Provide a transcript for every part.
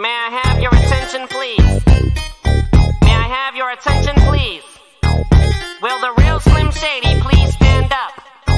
May I have your attention, please? May I have your attention, please? Will the real Slim Shady please stand up?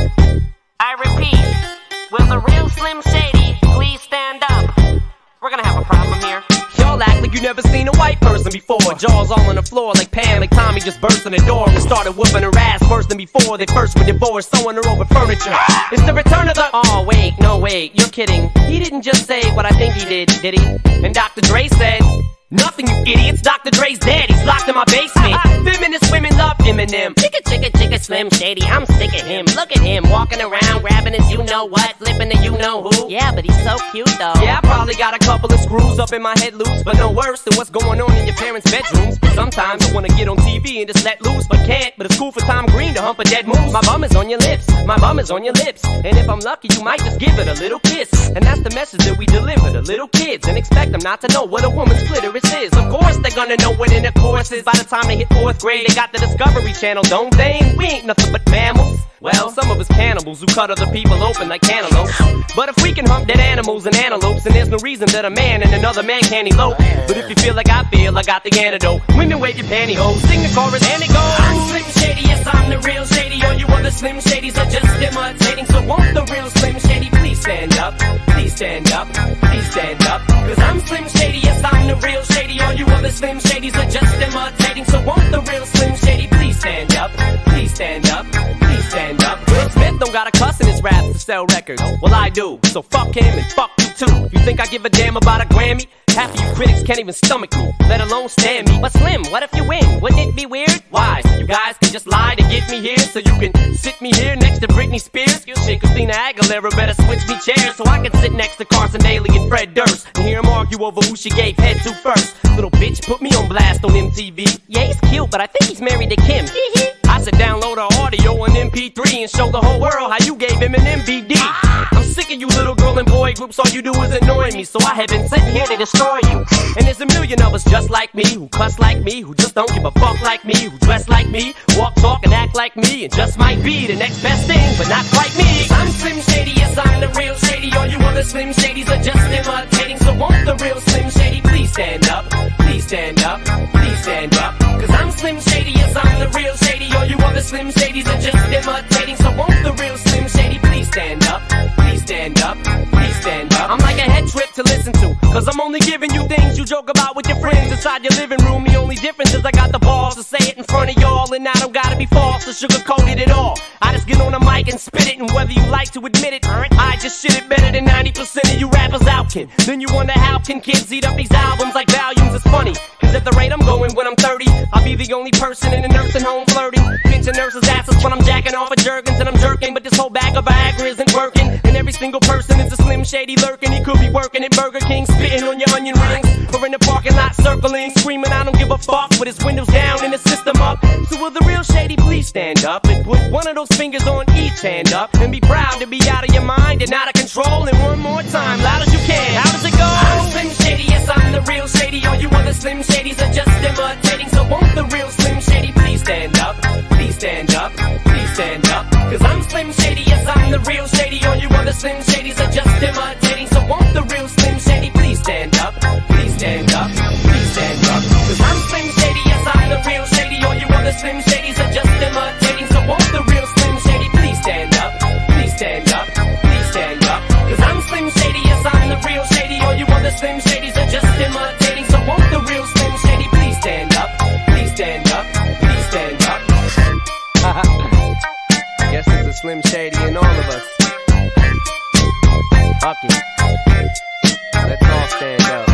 I repeat, will the real Slim Shady please stand up? We're gonna have a problem here. Y'all act like you never seen a white person before. Jaws all on the floor like Pam, like Tommy just burst in the door and started whooping her ass worse than before. They first were divorced, sewing her over furniture. It's the return of the... Oh, wait, no, wait, you're kidding. He didn't just say what I think he did he? And Dr. Dre said... Nothing, you idiots. Dr. Dre's dead. He's locked in my basement. Feminist women love Eminem. Chicka, chicka, chicka, Slim Shady. I'm sick of him. Look at him walking around, grabbing his you-know-what, flipping the you-know-who. Yeah, but he's so cute, though. Yeah, I probably got a couple of screws up in my head loose, but no worse than what's going on in your parents' bedrooms. Sometimes I wanna get on TV and just let loose, but can't. But it's cool for Tom Green to hump a dead moose. My bum is on your lips. My bum is on your lips. And if I'm lucky, you might just give it a little kiss. And that's the message that we deliver to little kids, and expect them not to know what a woman's clitoris is. Of course they're gonna know what intercourse is. By the time they hit 4th grade, they got the Discovery Channel, don't they? We ain't nothing but mammals. Well, some of us cannibals who cut other people open like cantaloupes. But if we can hump dead animals and antelopes, then there's no reason that a man and another man can't elope. But if you feel like I feel, I got the antidote. Women wave your pantyhose, sing the chorus and it goes. I'm Slim Shady, yes I'm the real Shady. All you other Slim Shadys are just imitating. So won't the real Slim Shady please stand up? Please stand up, please stand up. Cause I'm Slim Shady, yes I'm the real Shady. All you other Slim Shadys are just imitating. So won't the real Slim Shady please stand up? Please stand up, please stand up. Will Smith don't got a cuss in his raps to sell records. Well, I do, so fuck him and fuck you too. You think I give a damn about a Grammy? Half of you critics can't even stomach me, let alone stand me. But Slim, what if you win? Wouldn't it be weird? Why? You guys can just lie to get me here, so you can sit me here next to Britney Spears. Shit, Christina Aguilera better switch me chairs so I can sit next to Carson Daly and Fred Durst and hear them argue over who she gave head to first. Little bitch put me on blast on MTV. Yeah, he's cute, but I think he's married to Kim. I should download her audio on MP3 and show the whole world how you gave him an MVD. I'm sick of you little girl and boy groups, all you do is annoy me, so I have been sitting here to destroy you. And there's a million of us just like me, who cuss like me, who just don't give a fuck like me, who dress like me, walk, talk, and act like me, and just might be the next best thing, but not quite me. I'm Slim Shady, yes I'm the real Shady. All you other Slim Shadys are just imitating. So won't the real Slim Shady please stand up? Please stand up, please stand up. Cause I'm Slim Shady, yes I'm the real Shady. All you other Slim Shadys are just imitating. So won't the real Slim Shady please stand up? Please stand up, please stand up. I'm like a head trip to listen to, cause I'm only giving you things you joke about with your friends inside your living room. The only difference is I got the balls to say it in front of y'all, and I don't gotta be false or sugarcoated at all. I just get on the mic and spit it, and whether you like to admit it, I just shit it better than 90% of you rappers out, kid. Then you wonder how can kids eat up these albums like volumes. It's funny, cause at the rate I'm going when I'm 30, I'll be the only person in a nursing home flirting, pinching nurses' asses when I'm jacking off of Jergens and I'm jerking. But this whole bag of Viagra isn't working, and every single person is a Slim Shady lurking. He could be working at Burger King, spitting on your onion rings, or in the parking lot circling, screaming I don't give a fuck with his windows down and the system up. So will the real Shady please stand up and put one of those fingers on each hand up and be proud to be out of your mind and out of control? And one more time, loud as you can. How does it go? I'm Slim Shady, yes I'm the real Shady. All you other Slim Shadys are just imitating. So won't the real Slim Shady please stand up? Please stand up, please stand up. Cause I'm Slim Shady, yes I'm the real Shady. All you other Slim Shadys are just imitating. So won't the real Slim Shady please stand up? Please stand up, please stand up. Cause I'm Slim Shady, yes I'm the real Shady. All you other Slim Shadys are just imitating. So won't the real Slim Shady please stand up? Please stand up, please stand up. Cause I'm Slim Shady, yes I'm the real Shady. All you other Slim Shadys are just imitating. So won't the real Slim Shady please stand up? Please stand up, please stand up. Guess there's a Slim Shady in all of us. Fuck it. Let's all stand up.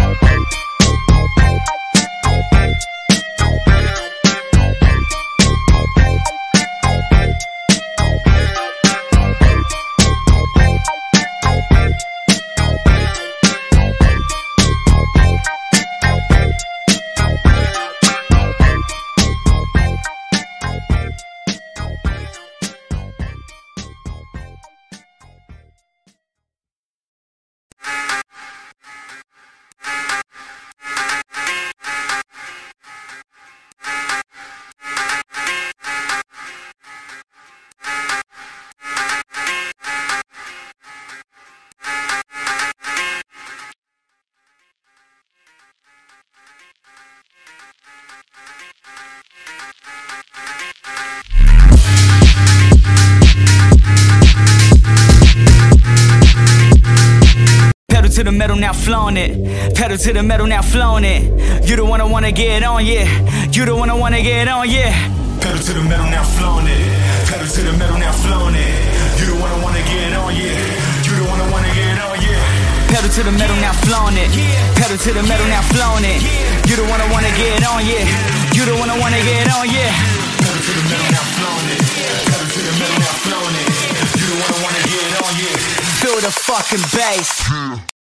to the metal, now flaunt it. Pedal to the metal, now flaunt it. You the one I wanna get on, yeah. You the one I wanna get on, yeah. Pedal to the metal, now flaunt it. Pedal to the metal, now flaunt it. You the one I wanna get on, yeah. You the one I wanna get on, yeah. Pedal to the metal, now flaunt it. Pedal to the metal, now flaunt it. You the one I wanna get on, yeah. You the one I wanna get on, yeah. Pedal to the metal, now flaunt it. Pedal to the metal, now flaunt it. You the one I wanna get on, yeah. Feel the fucking bass.